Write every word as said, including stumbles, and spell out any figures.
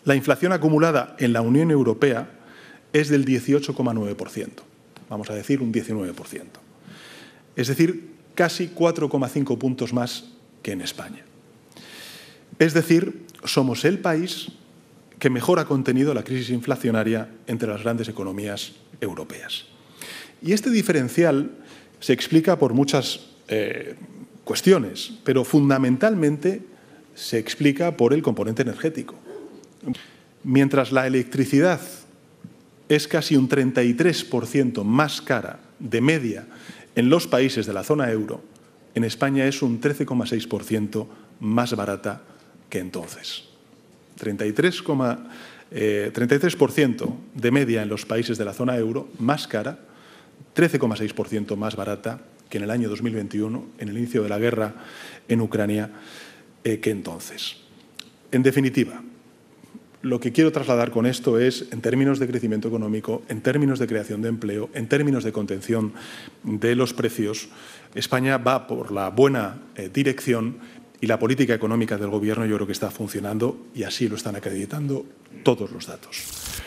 La inflación acumulada en la Unión Europea es del dieciocho coma nueve por ciento, vamos a decir un diecinueve por ciento. Es decir, casi cuatro coma cinco puntos más que en España. Es decir, somos el país que mejor ha contenido la crisis inflacionaria entre las grandes economías europeas. Y este diferencial se explica por muchas eh, cuestiones, pero fundamentalmente se explica por el componente energético. Mientras la electricidad es casi un treinta y tres por ciento más cara de media en los países de la zona euro, en España es un trece coma seis por ciento más barata que entonces. treinta y tres por ciento de media en los países de la zona euro más cara, trece coma seis por ciento más barata que en el año dos mil veintiuno, en el inicio de la guerra en Ucrania, eh, que entonces. En definitiva, lo que quiero trasladar con esto es, en términos de crecimiento económico, en términos de creación de empleo, en términos de contención de los precios, España va por la buena eh, dirección y la política económica del Gobierno yo creo que está funcionando y así lo están acreditando todos los datos.